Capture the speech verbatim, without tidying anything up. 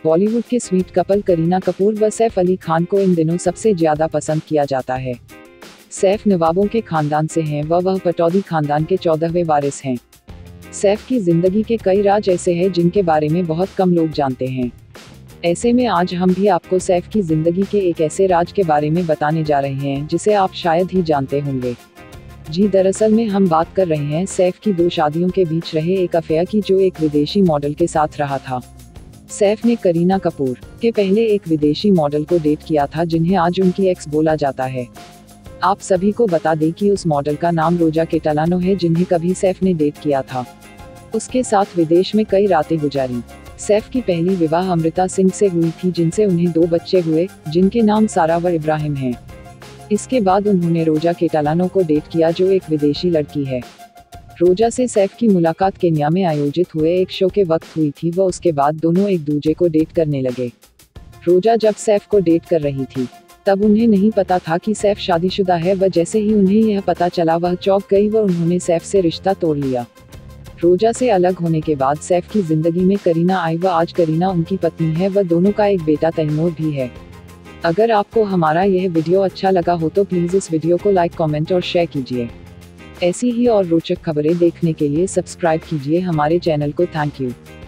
बॉलीवुड के sweet couple Kareena Kapoor व सैफ अली खान को इन दिनों सबसे ज्यादा पसंद किया जाता है। सैफ नवाबों के खानदान से हैं व वह पटौदी खानदान के चौदहवें वारिस हैं। सैफ की जिंदगी के कई राज ऐसे हैं जिनके बारे में बहुत कम लोग जानते हैं। ऐसे में आज हम भी आपको सैफ की जिंदगी के एक ऐसे राज के बारे में बताने जा रहे हैं जिसे आप शायद ही जानते होंगे। जी दरअसल में हम बात कर रहे हैं सैफ की दो शादियों के बीच रहे एक अफेयर की जो एक विदेशी मॉडल के साथ रहा था। सैफ ने करीना कपूर के पहले एक विदेशी मॉडल को डेट किया था जिन्हें आज उनकी एक्स बोला जाता है। आप सभी को बता दें कि उस मॉडल का नाम रोजा केटालानो है जिन्हें कभी सैफ ने डेट किया था। उसके साथ विदेश में कई रातें गुजारी। सैफ की पहली विवाह अमृता सिंह से हुई थी जिनसे उन्हें दो बच्चे हुए जिनके नाम सारा व इब्राहिम हैं। इसके बाद उन्होंने रोजा केटालानो को डेट किया जो एक विदेशी लड़की है। रोजा से सैफ की मुलाकात केन्या में आयोजित हुए एक शो के वक्त हुई थी व उसके बाद दोनों एक दूसरे को डेट करने लगे। रोजा जब सैफ को डेट कर रही थी तब उन्हें नहीं पता था कि सैफ शादीशुदा है व जैसे ही उन्हें यह पता चला वह चौंक गई व उन्होंने सैफ से रिश्ता तोड़ लिया। रोजा से अलग होने के बाद सैफ की जिंदगी में करीना आई व आज करीना उनकी पत्नी है व दोनों का एक बेटा तैमूर भी है। अगर आपको हमारा यह वीडियो अच्छा लगा हो तो प्लीज़ इस वीडियो को लाइक कमेंट और शेयर कीजिए। ऐसी ही और रोचक खबरें देखने के लिए सब्सक्राइब कीजिए हमारे चैनल को। Thank you.